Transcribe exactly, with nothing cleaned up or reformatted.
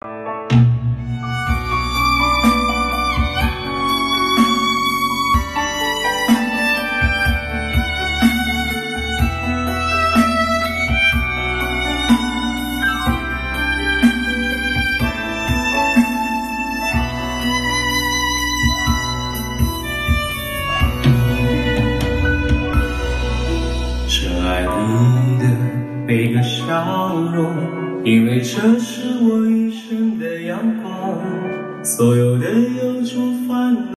每个笑容，因为这是我一生的阳光。所有的忧愁